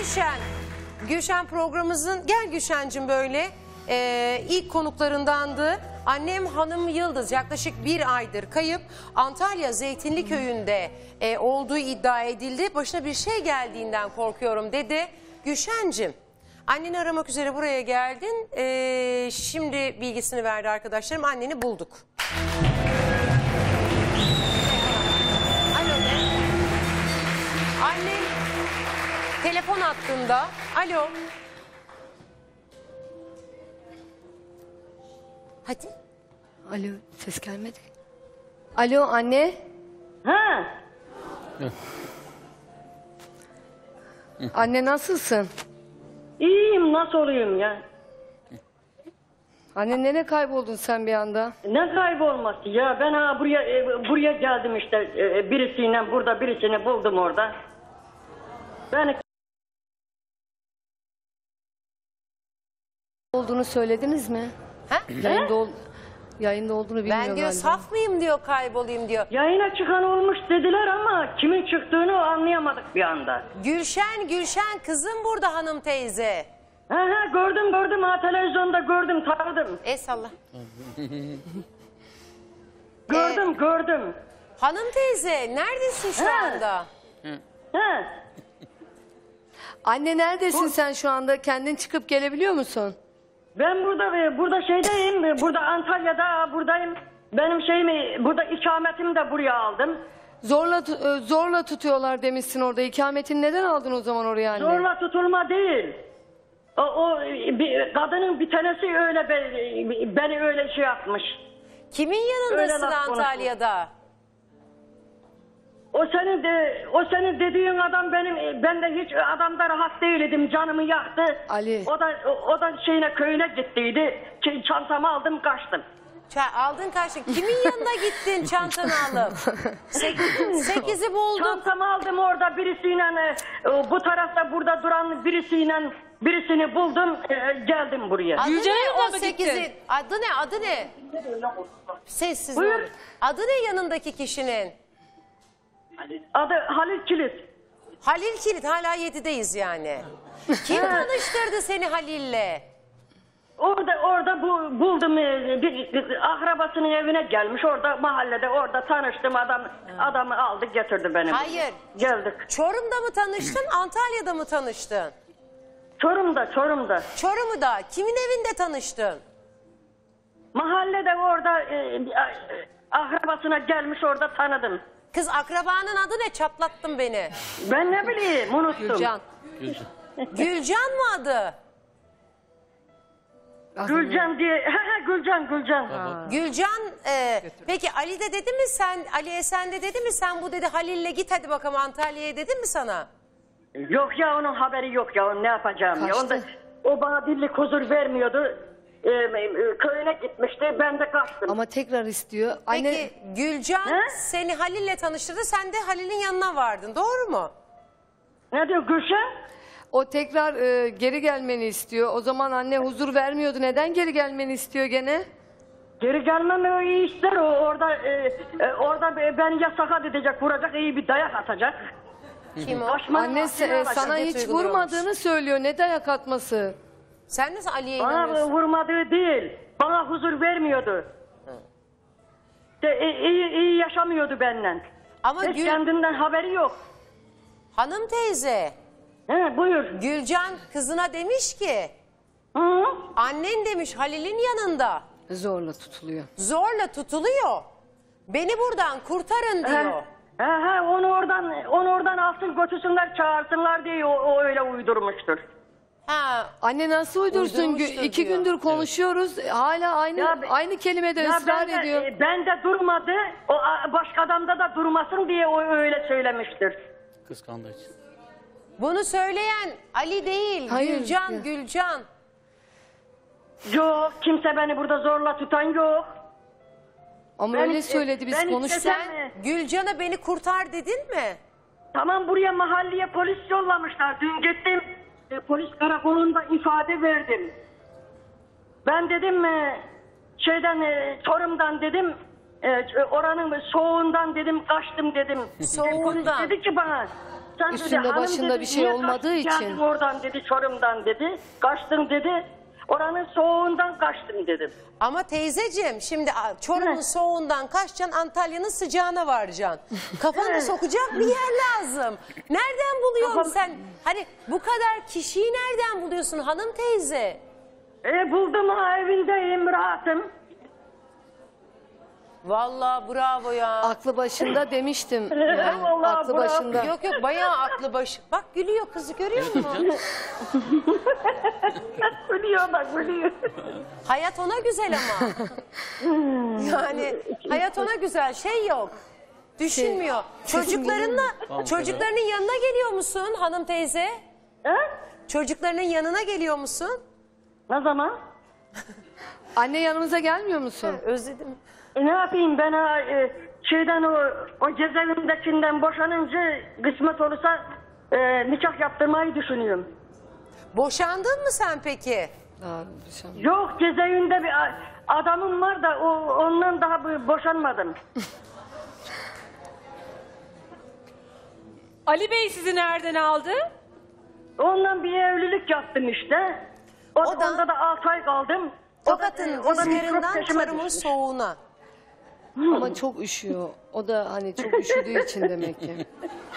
Gülşen. Gülşen programımızın, gel Gülşen'cim böyle ilk konuklarındandı. Annem Hanım Yıldız yaklaşık bir aydır kayıp. Antalya Zeytinli Köyü'nde olduğu iddia edildi. Başına bir şey geldiğinden korkuyorum dedi. Gülşen'cim, anneni aramak üzere buraya geldin. Şimdi bilgisini verdi arkadaşlarım. Anneni bulduk. Alo de. Annen telefon hattında. Alo. Hadi. Alo, ses gelmedi. Alo anne. Ha, Anne nasılsın? iyiyim, nasıl olayım ya? Anne nereye kayboldun sen bir anda? Ne kaybolması ya? Ben buraya geldim işte, birisiyle, burada birisini buldum orada. Ben Olduğunu söylediniz mi? Ha? Yayında olduğunu bilmiyor Ben diyor galiba. saf mıyım diyor, kaybolayım diyor. yayına çıkan olmuş dediler ama kimin çıktığını anlayamadık bir anda. Gülşen kızım burada hanım teyze. Gördüm ha, televizyonda gördüm, tanıdım. Salla. Gördüm. Hanım teyze neredesin şu anda? Ha, Anne neredesin sen şu anda? Kendin çıkıp gelebiliyor musun? ben burada şeydeyim, burada Antalya'da buradayım. Benim şeyimi, burada ikametimi de buraya aldım. Zorla tutuyorlar demişsin orada. İkametini neden aldın o zaman oraya anne? Zorla tutulma değil. Kadının bir tanesi öyle beni öyle şey yapmış. Kimin yanındasın Öyle laf Antalya'da? O senin dediğin adam ben de hiç adamda rahat değildim, canımı yaktı. Ali. O da köyüne gittiydi. Çantamı aldım, kaçtım. Aldın kaçtın. Kimin yanına gittin çantanı alıp? Sekizi buldum. Çantamı aldım orada birisiyle, bu tarafta burada duran birisini buldum, geldim buraya. Adı Gülcan'a ne yanına o mı sekizin? gittin? Adı ne? Sessiz Buyur. ol. Adı ne yanındaki kişinin? Adı Halil Kilit. Halil Kilit, hala 7'deyiz yani. Kim tanıştırdı seni Halil'le? Orada buldum, bir akrabasının evine gelmiş, orada mahallede, orada tanıştım, adamı aldı getirdi beni. Hayır. Geldik. Çorum'da mı tanıştın, Antalya'da mı tanıştın? Çorum'da. Çorum'da. Kimin evinde tanıştın? Mahallede orada akrabasına gelmiş, orada tanıdım. Kız akrabanın adı ne? Çatlattın beni. Ben ne bileyim, unuttum. Gülcan. Gülcan mı adı? Gülcan diye. Gülcan. Gülcan. Peki Ali de dedi mi Ali'ye sen de dedi mi sen bu dedi Halil'le git hadi bakalım Antalya'ya dedi mi sana? Yok ya, onun haberi yok ya, ne yapacağım ya. O bana dillik huzur vermiyordu. Köyüne gitmişti, ben de kaçtım. Ama tekrar istiyor. Anne Peki Gülcan seni Halil'le tanıştırdı, sen de Halil'in yanına vardın, doğru mu? Ne diyor Gülşen? o tekrar geri gelmeni istiyor. O zaman anne huzur vermiyordu. Neden geri gelmeni istiyor gene? Geri gelmemi o iyi ister, orada beni ya sakat edecek, vuracak, iyi bir dayak atacak. Kim o? Anne sana şiddet hiç uyguluyormuş. vurmadığını söylüyor. Ne dayak atması? Sen nasıl Ali'ye Bana inanıyorsun? vurmadığı değil, bana huzur vermiyordu. İyi yaşamıyordu benden. Ama Hiç kendinden haberi yok. hanım teyze, Buyur. Gülcan kızına demiş ki Hı? annen demiş Halil'in yanında Zorla tutuluyor. zorla tutuluyor. Beni buradan kurtarın diyor. Onu oradan alsın götürsünler, çağırsınlar diye o öyle uydurmuştur. Ha, Anne nasıl uydursun? Uydurmuştur 2 diyor. gündür konuşuyoruz. Hala aynı kelimede Ya ısrar ediyor. ben de durmadı, o başka adamda da durmasın diye o öyle söylemiştir. Kıskandığı için. bunu söyleyen Ali değil, Hayır. Gülcan. Yok, kimse beni burada zorla tutan yok. Ama Ben öyle iste- söyledi, biz ben konuştuk. istesem- Sen Gülcan'a beni kurtar dedin mi? Tamam, buraya mahalleye polis yollamışlar. Dün gittim, polis karakolunda ifade verdim. Ben dedim Çorum'dan dedim, oranın soğuğundan dedim, kaçtım dedim. Soğuğundan. Polis dedi ki bana, Sen dedi, üstünde hanım başında dedi, bir şey niye olmadığı kaçtın için. geldin oradan dedi, Çorum'dan dedi. Kaçtın dedi. Oranın soğuğundan kaçtım dedim. Ama teyzeciğim şimdi Çorum'un Evet. soğuğundan kaçacaksın, Antalya'nın sıcağına varacaksın. Kafanı sokacak bir yer lazım. Nereden buluyorsun Kafam- sen? Hani bu kadar kişiyi nereden buluyorsun hanım teyze? Buldum ha, evindeyim, rahatım. Vallahi bravo ya. Aklı başında demiştim. Yani, Vallahi aklı bravo. başında. Yok yok bayağı aklı başı. Bak gülüyor kızı görüyor musun? Gülüyor bak, gülüyor. Hayat ona güzel ama. Yani hayat ona güzel, şey yok. Düşünmüyor. Çocuklarının yanına geliyor musun hanım teyze? He? Çocuklarının yanına geliyor musun? Ne zaman? Anne yanımıza gelmiyor musun? Özledim. Ne yapayım ben şeyden o cezaevindekinden boşanınca kısmet olursa nikah yaptırmayı düşünüyorum. Boşandın mı sen peki? Yok, cezaevinde bir adamım var da ondan daha boşanmadım. Ali Bey sizi nereden aldı? Ondan bir evlilik yaptım işte. O da- Onda da 6 ay kaldım. Tokat'ın mikrop rüzgarından peşime Çorum'un düşmüş. soğuğuna. Ama çok üşüyor. O da hani çok üşüdüğü için demek ki.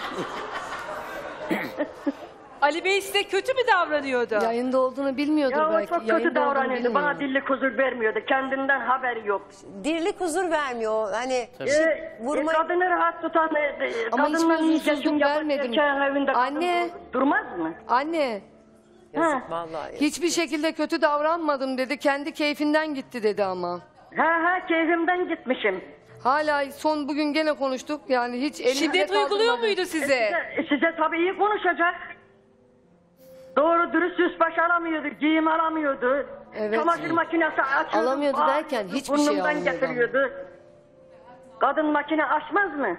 Ali Bey size kötü mü davranıyordu? Yayında olduğunu bilmiyordur Ya o belki. çok kötü Yayında olduğunu davranıyordu. Bana bilmiyor. dillik huzur vermiyordu. Kendinden haberi yok. Dirlik huzur vermiyor. Hani vurmayı... Kadını rahat tutan, Ama kadınla hiçbir huzursuzluk geçim yapan vermedim. erkeğin evinde Anne. kadın durmaz mı? Anne Yazık vallahi. hiçbir şekilde kötü davranmadım dedi. Kendi keyfinden gitti dedi ama. Ha keyfimden gitmişim. Hala son bugün gene konuştuk. Yani hiç elimde Şiddet uyguluyor kaldırmadı. muydu size? Size tabii iyi konuşacak. Doğru dürüst üst baş alamıyordu, giyim alamıyordu. Evet. Çamaşır makinesi açıyordu. Alamıyordu derken bağırıyordu, hiçbir şey burnumdan almıyordu. getiriyordu. Kadın makine açmaz mı?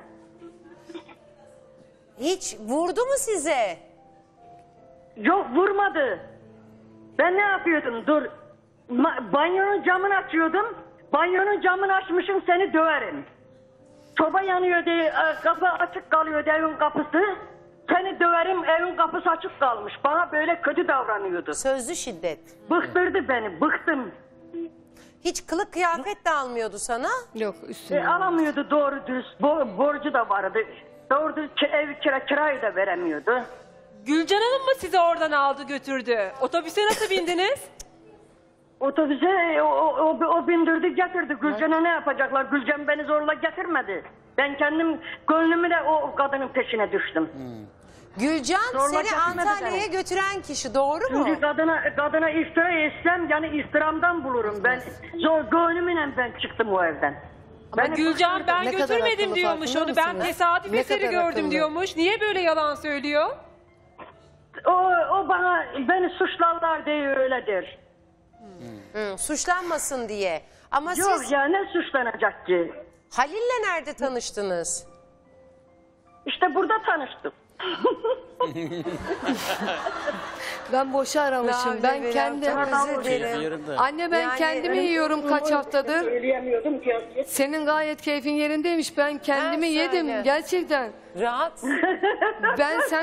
Hiç vurdu mu size? Yok, vurmadı. Ben ne yapıyordum? Dur. Banyonun camını açıyordum. Banyonun camını açmışım, seni döverim. Soba yanıyor diye kapı açık kalıyor evin kapısı. Seni döverim, evin kapısı açık kalmış. Bana böyle kötü davranıyordu. Sözlü şiddet. Bıktırdı beni, bıktım. Hiç kılık kıyafet de almıyordu sana. Yok üstüne. Alamıyordu doğru dürüst. Borcu da vardı. Doğru dürüst ev kirayı da veremiyordu. Gülcan Hanım mı sizi oradan aldı götürdü? Otobüse nasıl bindiniz? Otobüse o bindirdi getirdi. Gülcan'a ne yapacaklar? Gülcan beni zorla getirmedi. Ben kendim gönlümü de o kadının peşine düştüm. Gülcan Zorla seni getirmedi Antalya'ya beni. götüren kişi doğru mu? Çünkü kadına iftira etsem yani iftiramdan bulurum. Ben zor gönlümle ben çıktım o evden. Ama Beni Gülcan ben Ne kadar götürmedim akıllı, diyormuş farkında onu. Ben mısınız? tesadüf Ne eseri kadar gördüm akıllı. diyormuş. Niye böyle yalan söylüyor? O beni suçlarlar diye öyledir. Hı, suçlanmasın diye. Ama Yok siz ya, ne suçlanacak ki? Halil'le nerede tanıştınız? İşte burada tanıştık. Ben boşa aramışım. Ben Çok kendim. özür dilerim. Anne ben Yani- kendimi yiyorum kaç haftadır. Söyleyemiyordum ki. Senin gayet keyfin yerindeymiş. Ben kendimi Ben yedim söyle. gerçekten. Rahat. Ben sen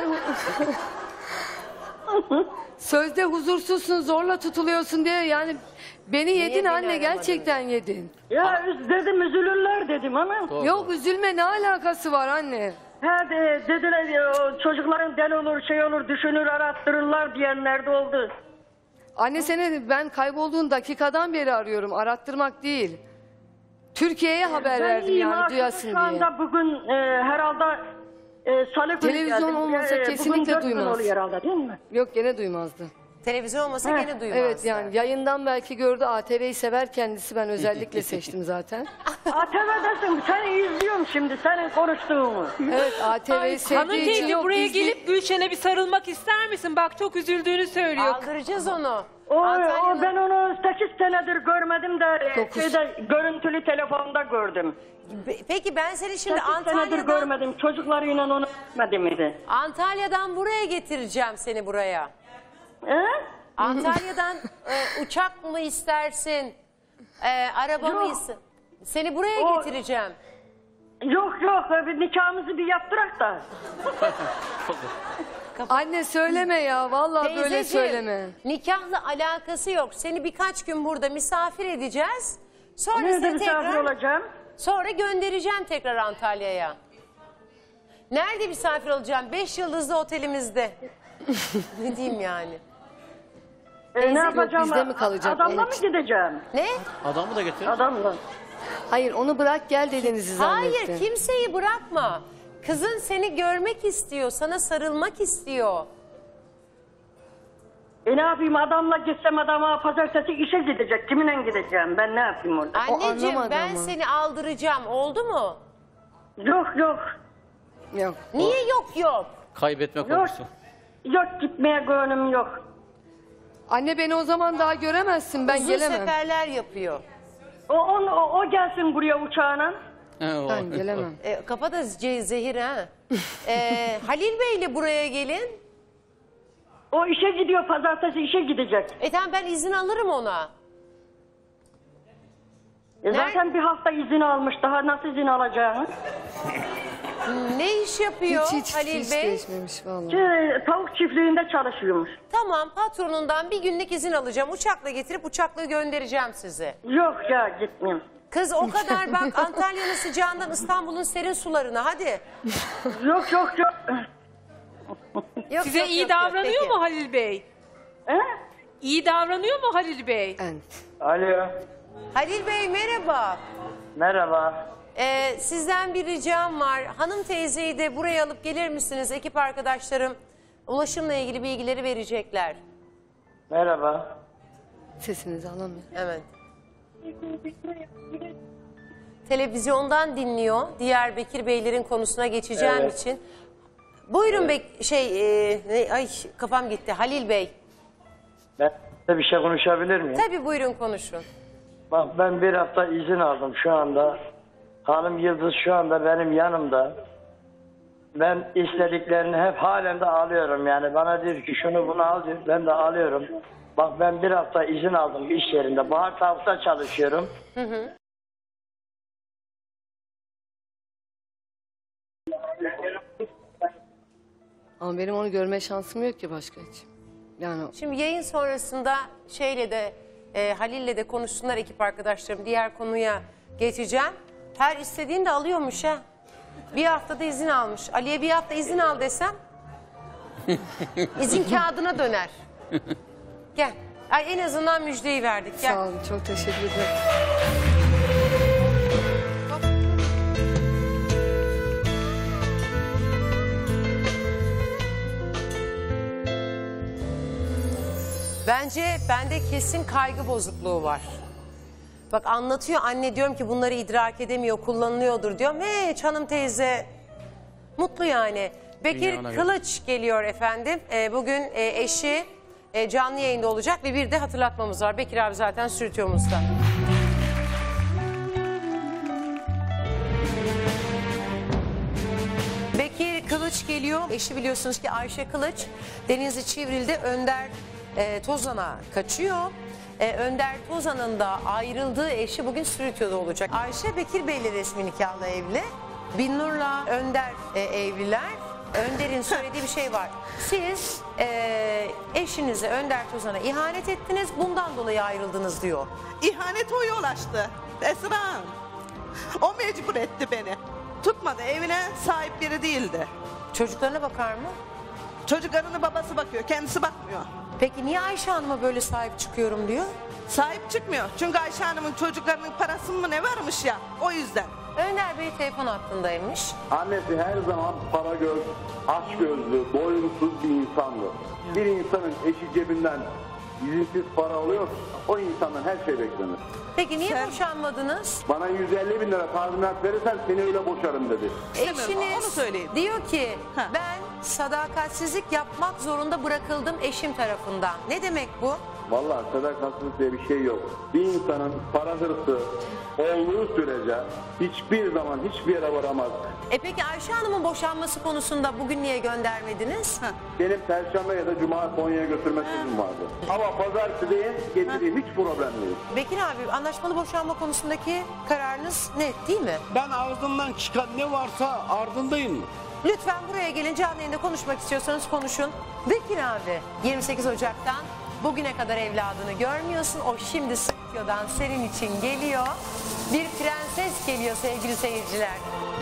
sözde huzursuzsun, zorla tutuluyorsun diye yani beni yedin beni anne aramadın? gerçekten yedin. Ya dedim üzülürler dedim ama. Yok üzülme ne alakası var anne? Dediler ya, çocukların deli olur, şey olur, düşünür, arattırırlar diyenler de oldu. Anne seni ben kaybolduğun dakikadan beri arıyorum. Arattırmak değil. Türkiye'ye haber verdim iyiyim yani artık. duyasın Şu diye. anda bugün herhalde salı günü Televizyon geldim. olmasa Bugün kesinlikle 4 gün duymaz. oluyor herhalde değil mi? Yok gene duymazdı. Televizyon olmasa gene duymazdı. Evet yani yayından belki gördü ATV'yi sever kendisi ben özellikle seçtim zaten. ATV'desin, seni izliyorum şimdi, senin konuştuğunu. Evet ATV'yi Hanım sevdiği için teyze yok buraya izli- gelip Gülşen'e bir sarılmak ister misin? Bak çok üzüldüğünü söylüyor. Aldıracağız onu. O Antalya'nın- ben onu 8 senedir görmedim de Dokuz. görüntülü telefonda gördüm. Peki ben seni şimdi 8 senedir görmedim, çocuklarıyla onu etmedi miydi? Antalya'dan buraya getireceğim seni buraya. He? Antalya'dan uçak mı istersin? Araba mı Yok. istersin? Seni buraya O- getireceğim. Yok bir nikahımızı bir yaptırak da. Anne söyleme ya. Vallahi böyle Teyzeciğim, söyleme. nikahla alakası yok. Seni birkaç gün burada misafir edeceğiz. Sonra Nerede seni misafir tekrar olacağım? sonra göndereceğim tekrar Antalya'ya. Nerede misafir olacağım? 5 yıldızlı otelimizde. Ne diyeyim yani? Ne yapacağım? bizde mi kalacak Adamla onun mı için? gideceğim? Ne? Adamı da getir. Adamla. Hayır onu bırak gel dediğinizi zannettim. Hayır, kimseyi bırakma. Kızın seni görmek istiyor, sana sarılmak istiyor. Ne yapayım, adamla gitsem adama pazartesi işe gidecek. Kiminle gideceğim? Ben ne yapayım orada? Anneciğim anlamadı ben ama. seni aldıracağım, oldu mu? Yok. Yok. Niye yok? Kaybetme Yok. korkusu. Yok, gitmeye gönlüm yok. Anne beni o zaman daha göremezsin. Ben Uzun gelemem. seferler yapıyor. O gelsin buraya uçağına. Ben gelemem. Kafa da zehir ha. Halil Bey'le buraya gelin. O işe gidiyor, pazartesi işe gidecek. Tamam ben izin alırım ona. Zaten bir hafta izin almış. Daha nasıl izin alacağını? Ne iş yapıyor Hiç Halil Bey? değişmemiş vallahi. Tavuk çiftliğinde çalışıyormuş. Tamam patronundan bir günlük izin alacağım. Uçakla getirip uçakla göndereceğim sizi. Yok ya, gitmeyeyim. Kız o kadar bak Antalya'nın sıcağından İstanbul'un serin sularına hadi. Yok. Yok, Size yok, iyi yok, davranıyor peki. mu Halil Bey? He? İyi davranıyor mu Halil Bey? Ben. Alo, Halil Bey merhaba. merhaba. Sizden bir ricam var. Hanım teyzeyi de buraya alıp gelir misiniz? Ekip arkadaşlarım ulaşımla ilgili bilgileri verecekler. Merhaba. Sesinizi alamıyorum. Evet. Televizyondan dinliyor. Diğer Bekir Beylerin konusuna geçeceğim Evet. için. Buyurun kafam gitti. Halil Bey. Ben size bir şey konuşabilir miyim? Tabii buyurun konuşun. Bak ben bir hafta izin aldım şu anda. Hanım Yıldız şu anda benim yanımda. Ben istediklerini hep halen de alıyorum yani. Bana diyor ki şunu bunu al diyor. Ben de alıyorum. Bak ben bir hafta izin aldım bir iş yerinde. Bahar Tavuk'ta çalışıyorum. Ama benim onu görme şansım yok ki başka hiç. Yani Şimdi yayın sonrasında Halil'le de konuşsunlar ekip arkadaşlarım. Diğer konuya geçeceğim. Her istediğini de alıyormuş ha. Bir haftada izin almış. Ali'ye bir hafta izin al desem izin kağıdına döner. Gel. Ay, en azından müjdeyi verdik. Gel. sağ olun çok teşekkür ederim. Bence bende kesin kaygı bozukluğu var. Bak anlatıyor anne, diyorum ki bunları idrak edemiyor, kullanılıyordur diyorum. Hanım teyze mutlu yani. Bekir Dünyana göre. Kılıç geliyor efendim. Bugün eşi canlı yayında olacak ve bir de hatırlatmamız var. Bekir abi zaten sürütüyorumuzda. Bekir Kılıç geliyor. Eşi biliyorsunuz ki Ayşe Kılıç. Denizli Çivril'de Önder Tozan'a kaçıyor. Önder Tozan'ın da ayrıldığı eşi bugün Sürütüyor'da olacak. Ayşe Bekir Bey'le resmi nikahla evli. Binnur'la Önder evliler. Önder'in söylediği bir şey var. Siz eşinize Önder Tozan'a ihanet ettiniz. Bundan dolayı ayrıldınız diyor. İhanet o yol açtı. Esra Hanım. O mecbur etti beni. Tutmadı, evine sahip biri değildi. Çocuklarına bakar mı? Çocuklarının babası bakıyor, kendisi bakmıyor. Peki niye Ayşe Hanım'a böyle sahip çıkıyorum diyor? Sahip çıkmıyor. Çünkü Ayşe Hanım'ın çocuklarının parası mı ne varmış ya, o yüzden. Önder Bey telefon hattındaymış. Annesi her zaman para göz, aç gözlü, doyumsuz bir insandı. Bir insanın eşi cebinden izinsiz para alıyor, o insandan her şey beklenir. Peki niye Sen- boşanmadınız? Bana 150 bin lira tazminat verirsen seni öyle boşarım dedi. İstemiyorum, onu Eşiniz söyleyin. diyor ki Ha. ben sadakatsizlik yapmak zorunda bırakıldım eşim tarafından. Ne demek bu? Vallahi sadakatsizlik diye bir şey yok. Bir insanın para hırsı olduğu sürece hiçbir zaman hiçbir yere varamaz. Peki Ayşe Hanım'ın boşanması konusunda bugün niye göndermediniz? Benim Perşembe ya da Cuma Konya'ya götürme sözüm vardı. Ama pazartesi değil, getireyim, hiç problem değil. Bekir abi, anlaşmalı boşanma konusundaki kararınız net değil mi? Ben ağzımdan çıkan ne varsa ardındayım. Lütfen buraya gelin, canlı yayında konuşmak istiyorsanız konuşun. Bekir abi, 28 Ocak'tan bugüne kadar evladını görmüyorsun. O şimdi stüdyodan senin için geliyor. Bir prenses geliyor sevgili seyirciler.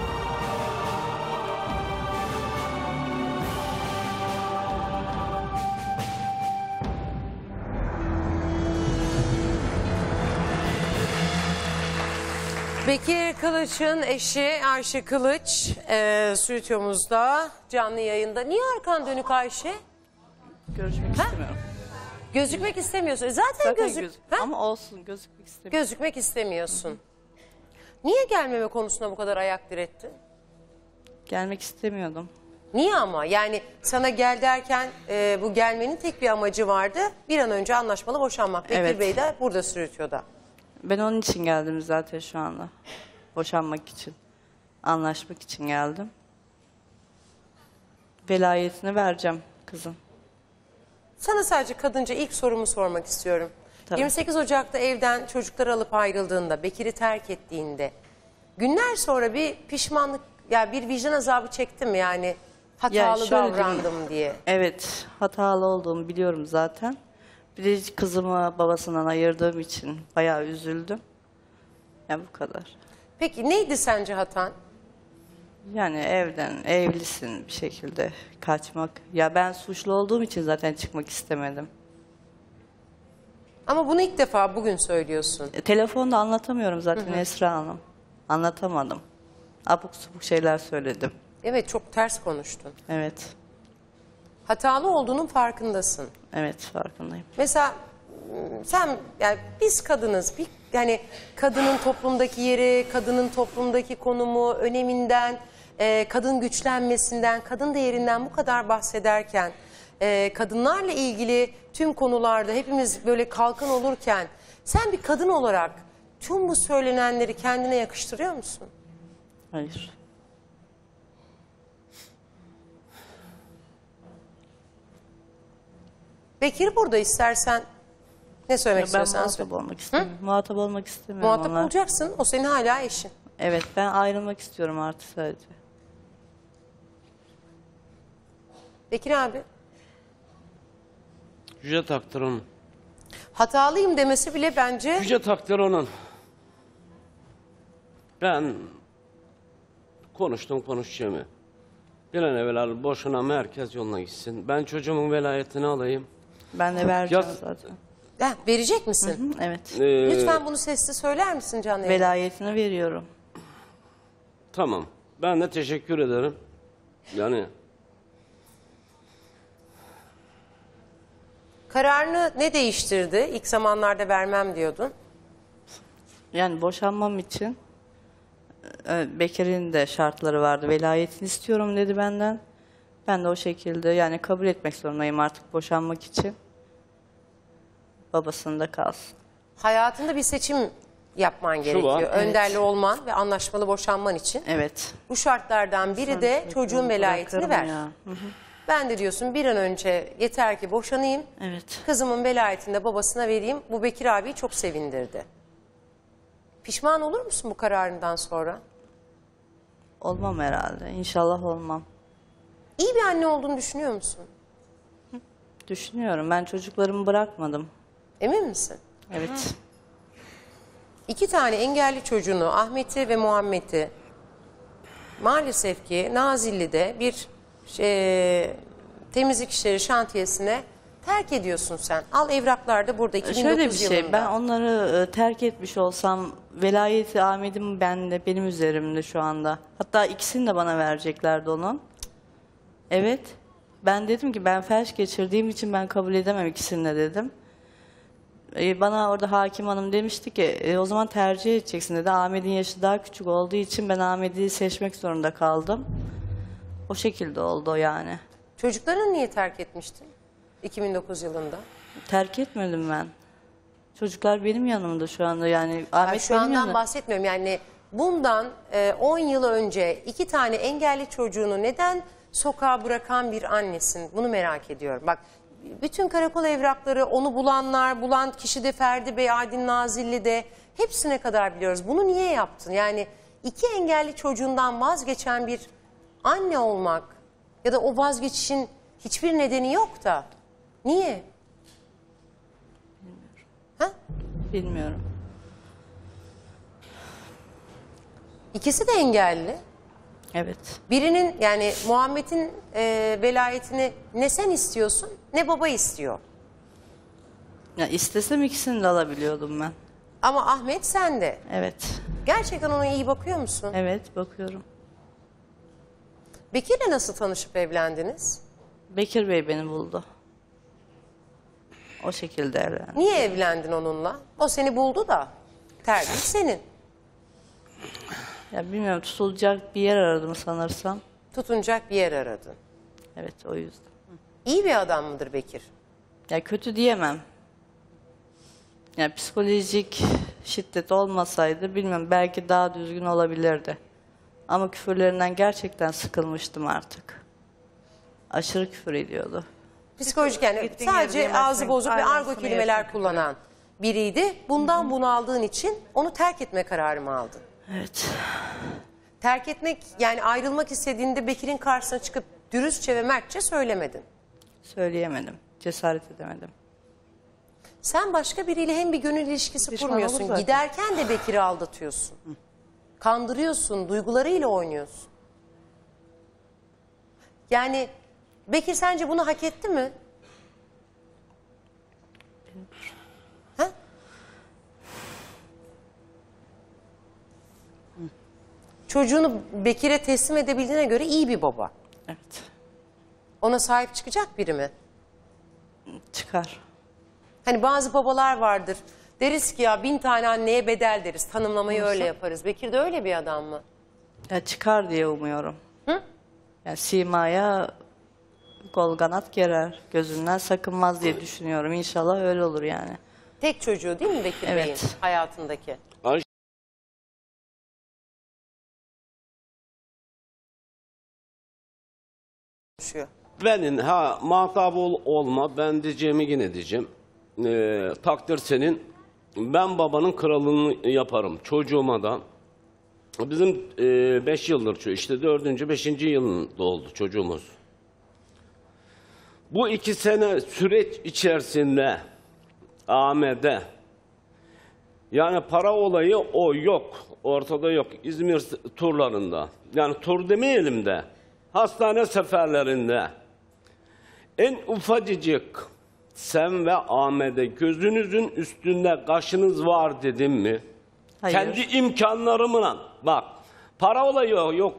Bekir Kılıç'ın eşi Ayşe Kılıç stüdyomuzda canlı yayında. Niye arkan dönük Ayşe? Görüşmek istemiyorum. Gözükmek istemiyorsun. Zaten Zaten gözük... Ha? Ha? Ama olsun gözükmek istemiyorum. Gözükmek istemiyorsun. Niye gelmeme konusunda bu kadar ayak direttin? Gelmek istemiyordum. Niye ama? Yani sana gel derken bu gelmenin tek bir amacı vardı. Bir an önce anlaşmalı boşanmak. Bekir Evet. Bey de burada stüdyoda. Ben onun için geldim zaten şu anda. Boşanmak için. Anlaşmak için geldim. Velayetini vereceğim kızın. Sana sadece kadınca ilk sorumu sormak istiyorum. Tabii. 28 Ocak'ta evden çocukları alıp ayrıldığında, Bekir'i terk ettiğinde günler sonra bir pişmanlık, ya bir vicdan azabı çektim mi yani hatalı şöyle diyeyim. davrandım diye. Evet, hatalı olduğumu biliyorum zaten. Bir de kızımı babasından ayırdığım için bayağı üzüldüm. Ya bu kadar. Peki neydi sence hatan? Yani evlisin bir şekilde kaçmak. Ya ben suçlu olduğum için zaten çıkmak istemedim. Ama bunu ilk defa bugün söylüyorsun. Telefonda anlatamıyorum zaten Esra Hanım. Anlatamadım. Abuk subuk şeyler söyledim. Evet, çok ters konuştun. Evet. Hatalı olduğunun farkındasın. Evet farkındayım. Mesela sen, yani biz kadınız. Yani kadının toplumdaki yeri, kadının toplumdaki konumu, öneminden, kadın güçlenmesinden, kadın değerinden bu kadar bahsederken, kadınlarla ilgili tüm konularda hepimiz böyle kalkan olurken, sen bir kadın olarak tüm bu söylenenleri kendine yakıştırıyor musun? Hayır. Bekir burada, istersen ne söylemek Ben istiyorsan muhatap söyle. olmak istemiyorum. Muhatap olmak istemiyorum Muhatap onunla. olacaksın, o senin hala eşin. Evet ben ayrılmak istiyorum artık sadece. Bekir abi, Yüce takdir onun. hatalıyım demesi bile bence Yüce takdir onun. Ben konuştum konuşacağımı. Bir an evvel boşuna herkes yoluna gitsin. Ben çocuğumun velayetini alayım. Ben de vereceğim Yaz- zaten. verecek misin? Evet. Lütfen bunu sesli söyler misin canlı yayında? Velayetini veriyorum. Tamam. Ben de teşekkür ederim. Yani Kararını ne değiştirdi? İlk zamanlarda vermem diyordun. Yani boşanmam için Bekir'in de şartları vardı. Velayetini istiyorum dedi benden. Ben de o şekilde yani kabul etmek zorundayım artık boşanmak için. Babasında kalsın. Hayatında bir seçim yapman gerekiyor. var. Önderli olman ve anlaşmalı boşanman için. Evet. Bu şartlardan biri de çocuğun velayetini Bırakırım ver. ya. Ben de diyorsun bir an önce yeter ki boşanayım. Evet. Kızımın velayetini de babasına vereyim. Bu Bekir abiyi çok sevindirdi. Pişman olur musun bu kararından sonra? Olmam herhalde. İnşallah olmam. İyi bir anne olduğunu düşünüyor musun? Düşünüyorum. Ben çocuklarımı bırakmadım. Emin misin? Evet. 2 tane engelli çocuğunu, Ahmet'i ve Muhammed'i, maalesef ki Nazilli'de bir temizlik işleri şantiyesine terk ediyorsun sen. Al, evraklar da burada 2009 Şöyle bir şey, yılında. ben onları terk etmiş olsam velayeti Ahmet'im benim üzerimde şu anda. Hatta ikisini de bana vereceklerdi onun. Evet. Ben dedim ki ben felç geçirdiğim için ben kabul edemem ikisini de dedim. Bana orada hakim hanım demişti ki o zaman tercih edeceksin dedi. Ahmet'in yaşı daha küçük olduğu için ben Ahmet'i seçmek zorunda kaldım. O şekilde oldu yani. Çocuklarını niye terk etmiştin? 2009 yılında? Terk etmedim ben. Çocuklar benim yanımda şu anda, yani Ben Ahmet şu benim andan yanımda. bahsetmiyorum. Yani bundan 10 yıl önce 2 tane engelli çocuğunu neden sokağa bırakan bir annesin? Bunu merak ediyorum. Bak, bütün karakol evrakları, onu bulan kişi de Ferdi Bey, Aydın Nazilli de, hepsine kadar biliyoruz. Bunu niye yaptın? Yani 2 engelli çocuğundan vazgeçen bir anne olmak ya da o vazgeçişin hiçbir nedeni yok da niye? Ha? Bilmiyorum. İkisi de engelli. Evet. Birinin, yani Muhammed'in velayetini ne sen istiyorsun ne baba istiyor. Ya istesem ikisini de alabiliyordum ben. Ama Ahmet sende. Evet. Gerçekten ona iyi bakıyor musun? Evet, bakıyorum. Bekir'le nasıl tanışıp evlendiniz? Bekir Bey beni buldu. O şekilde evlendim. Niye evlendin onunla? O seni buldu da tercih senin. Ya bilmiyorum, tutulacak bir yer aradım sanırsam. Tutunacak bir yer aradın. Evet, o yüzden. İyi bir adam mıdır Bekir? Ya kötü diyemem. Ya psikolojik şiddet olmasaydı bilmiyorum, belki daha düzgün olabilirdi. Ama küfürlerinden gerçekten sıkılmıştım artık. Aşırı küfür ediyordu. Psikolojik, yani Gittiğin sadece yerde ağzı yemezsin, bozuk ve argo aynısını kelimeler yaşıyorsun. kullanan biriydi. Bundan bunaldığın için onu terk etme kararı mı aldın? Evet. Terk etmek, yani ayrılmak istediğinde Bekir'in karşısına çıkıp dürüstçe ve mertçe söylemedin. Söyleyemedim. Cesaret edemedim. Sen başka biriyle hem bir gönül ilişkisi Pişman kurmuyorsun. olur zaten. Giderken de Bekir'i aldatıyorsun. Kandırıyorsun, duygularıyla oynuyorsun. Yani Bekir sence bunu hak etti mi? Ha? Çocuğunu Bekir'e teslim edebildiğine göre iyi bir baba. Evet. Ona sahip çıkacak biri mi? Çıkar. Hani bazı babalar vardır. Deriz ki ya 1000 tane anneye bedel deriz. Tanımlamayı öyle yaparız. Bekir de öyle bir adam mı? Ya çıkar diye umuyorum. Hı? Ya Sima'ya kol kanat gerer. Gözünden sakınmaz diye düşünüyorum. İnşallah öyle olur yani. Tek çocuğu değil mi Bekir Evet. Bey'in hayatındaki? Konuşuyor. Benim muhatap olma, ben diyeceğimi yine diyeceğim. Takdir senin. Ben babanın kralını yaparım çocuğuma da. Bizim 5 yıldır, işte 4. 5. yılında oldu çocuğumuz. Bu 2 sene süreç içerisinde Ahmet'e, yani para olayı o yok, ortada yok. İzmir turlarında, yani tur demeyelim de hastane seferlerinde en ufacıcık sen ve Ahmet'e gözünüzün üstünde kaşınız var dedim mi? Hayır. Kendi imkanlarımla, bak para olayı yok.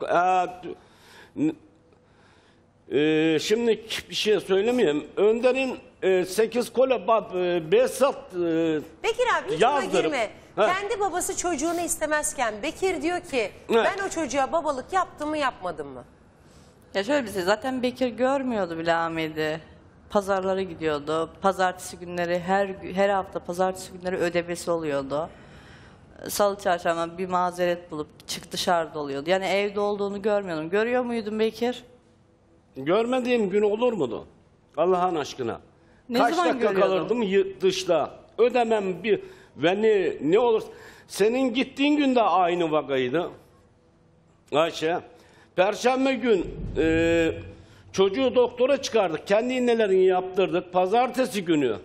Şimdi bir şey söylemeyeyim. Önder'in 8 kole Besat Bekir abi hiç buna yazdırıp- girme. He. Kendi babası çocuğunu istemezken Bekir diyor ki Evet. ben o çocuğa babalık yaptım mı yapmadım mı? Ya şöyle bir şey, zaten Bekir görmüyordu bile Ahmet'i. Pazarlara gidiyordu. Pazartesi günleri, her hafta pazartesi günleri ödemesi oluyordu. Salı çarşamba bir mazeret bulup çık dışarıda oluyordu. Yani evde olduğunu görmüyordum. Görüyor muydun Bekir? görmediğim gün olur muydu? Allah'ın aşkına. Ne Kaç zaman dakika görüyordun? kalırdım dışta. Ödemem bir ve ne olur. Senin gittiğin gün de aynı vakaydı. Ayşe. Perşembe gün çocuğu doktora çıkardık. Kendi iğnelerini yaptırdık. Pazartesi günü.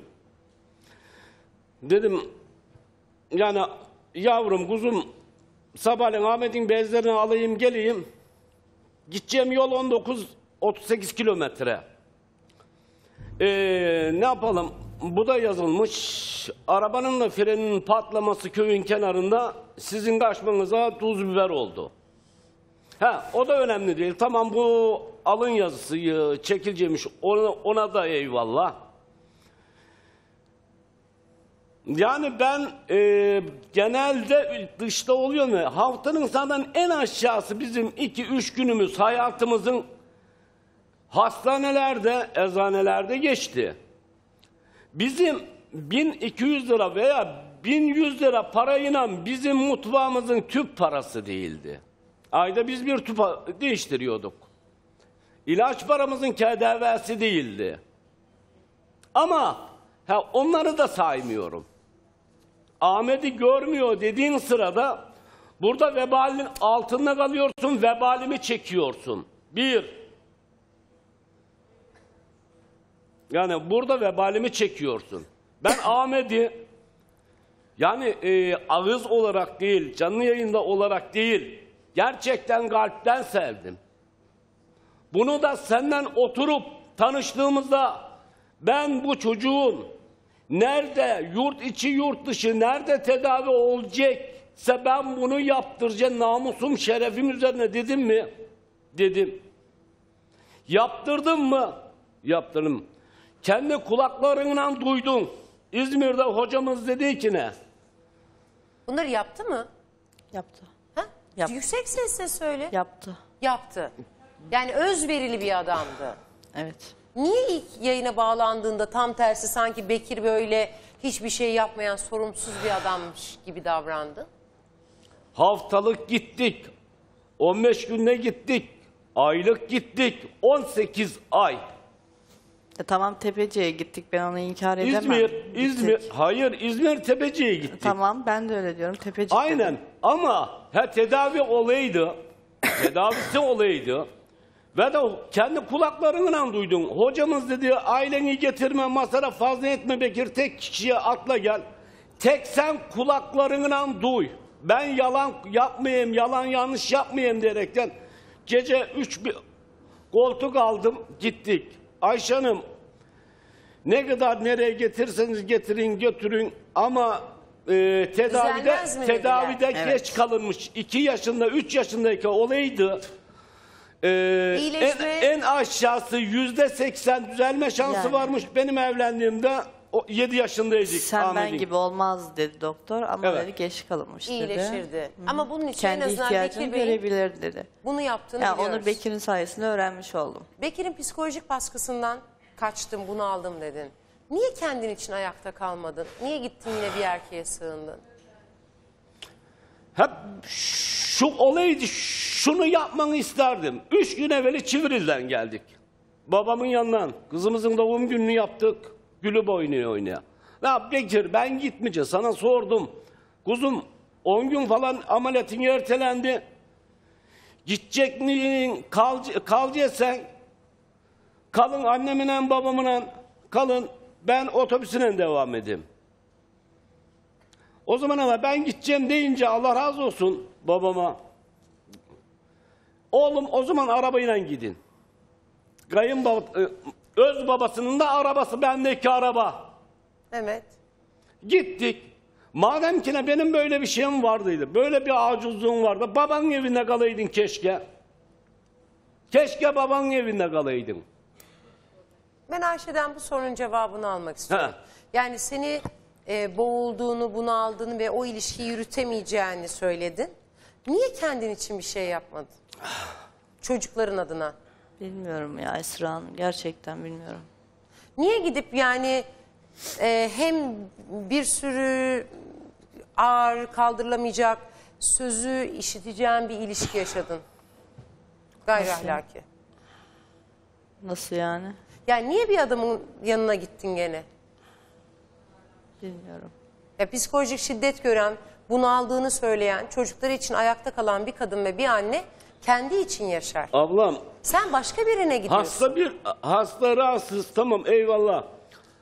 Dedim yani yavrum kuzum sabahleyin Ahmet'in bezlerini alayım geleyim. Gideceğim yol 38 kilometre. Ne yapalım? Bu da yazılmış. Arabanın da freninin patlaması köyün kenarında sizin kaçmanıza tuz biber oldu. O da önemli değil. Tamam, bu alın yazısı çekileceğimiş. Ona da eyvallah. Yani ben genelde dışta oluyor mu? Haftanın zaten en aşağısı bizim 2-3 günümüz hayatımızın hastanelerde, eczanelerde geçti. Bizim 1200 lira veya 1100 lira parayla bizim mutfağımızın tüp parası değildi. Ayda biz bir tüp değiştiriyorduk. İlaç paramızın KDV'si değildi. Ama onları da saymıyorum. Ahmet'i görmüyor dediğin sırada burada vebalin altında kalıyorsun, vebalimi çekiyorsun. Bir. Yani burada vebalimi çekiyorsun. Ben Ahmet'i yani ağız olarak değil, canlı yayında olarak değil, gerçekten kalpten sevdim. Bunu da senden oturup tanıştığımızda ben bu çocuğun nerede, yurt içi yurt dışı nerede tedavi olacaksa ben bunu yaptıracağım namusum şerefim üzerine dedim mi? Dedim. Yaptırdım mı? Yaptırdım. Kendi kulaklarından duydun. İzmir'de hocamız dedi ki ne? Bunları yaptı mı? Yaptı. Ha? Yaptı. Yüksek sesle söyle. Yaptı. Yaptı. Yani özverili bir adamdı. Evet. Niye ilk yayına bağlandığında tam tersi sanki Bekir böyle hiçbir şey yapmayan sorumsuz bir adammış gibi davrandı? Haftalık gittik. 15 günde gittik. Aylık gittik. 18 ay. Tamam Tepeci'ye gittik. Ben onu inkar edemem. İzmir. Gittik. Hayır, İzmir Tepeci'ye gittik. Tamam ben de öyle diyorum. Tepeci Aynen. dedim. Ama tedavi olaydı. Tedavisi olaydı. Ve de kendi kulaklarından duydun. Hocamız dedi aileni getirme, masraf fazla etme Bekir, tek kişiye atla gel. Tek sen kulaklarından duy. Ben yalan yapmayayım, yalan yanlış yapmayayım diyerekten gece 3 koltuk aldım gittik. Ayşe Hanım ne kadar nereye getirseniz getirin götürün ama tedavide Evet. geç kalınmış. 2 yaşında 3 yaşındaki olaydı. En aşağısı %80 düzelme şansı Yani. varmış. Benim evlendiğimde 7 yaşındaydık. Sen ben Ahmet'in. gibi olmaz dedi doktor ama Evet. dedi geç kalınmış dedi. İyileşirdi. Ama bunun için Kendi en azından ihtiyacını Bekir Bey'in görebilir dedi. bunu yaptığını Yani biliyoruz. onu Bekir'in sayesinde öğrenmiş oldum. Bekir'in psikolojik baskısından kaçtım, bunu aldım dedin. Niye kendin için ayakta kalmadın? Niye gittin yine bir erkeğe sığındın? Hep şu olaydı, şunu yapmanı isterdim. 3 gün evveli Çivril'den geldik. Babamın yanından. Kızımızın doğum gününü yaptık. Gülüp oynaya. Ya Bekir ben gitmeyeceğim. Sana sordum. Kuzum 10 gün falan ameliyatın ertelendi. Gidecek misin? Kalacaksın. Kalın annemle babamla kalın. Ben otobüsüne devam edeyim. O zaman ama ben gideceğim deyince Allah razı olsun babama. Oğlum o zaman arabayla gidin. Öz babasının da arabası bendeki araba. Evet. Gittik. Madem ki benim böyle bir şeyim vardıydı. Böyle bir acizliğim vardı. Babanın evinde kalaydın keşke. Keşke babanın evinde kalaydın. Ben Ayşe'den bu sorunun cevabını almak istiyorum. Ha. Yani seni boğulduğunu, bunaldığını ve o ilişkiyi yürütemeyeceğini söyledin. Niye kendin için bir şey yapmadın? Çocukların adına. Bilmiyorum ya Esra Hanım. Gerçekten bilmiyorum. Niye gidip yani hem bir sürü ağır kaldırılamayacak sözü işiteceğin bir ilişki yaşadın? Gayri ahlaki. Nasıl yani? Yani niye bir adamın yanına gittin gene? Bilmiyorum. Ya psikolojik şiddet gören, bunaldığını söyleyen, çocukları için ayakta kalan bir kadın ve bir anne kendi için yaşar. Ablam Sen başka birine gidiyorsun. hasta rahatsız tamam eyvallah.